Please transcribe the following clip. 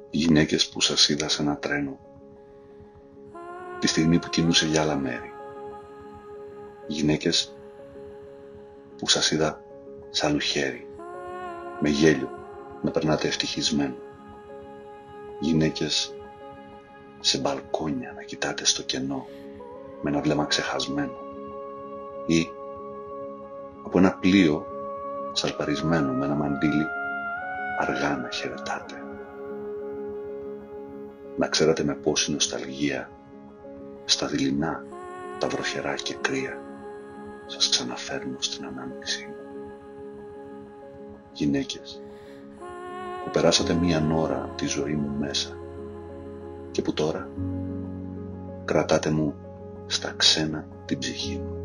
Γυναίκες που σας είδα σε ένα τρένο, τη στιγμή που κινούσε για άλλα μέρη. Γυναίκες που σας είδα σ' άλλο χέρι, με γέλιο, να περνάτε ευτυχισμένο. Γυναίκες σε μπαλκόνια να κοιτάτε στο κενό, με ένα βλέμμα ξεχασμένο. Ή από ένα πλοίο σαλπαρισμένο με ένα μαντίλι, αργά να χαιρετάτε. Να ξέρατε με πόση νοσταλγία, στα δειλινά, τα βροχερά και κρύα, σας ξαναφέρνω στην ανάμνησή μου. Γυναίκες που περάσατε μία ώρα από τη ζωή μου μέσα και που τώρα κρατάτε μου στα ξένα την ψυχή μου.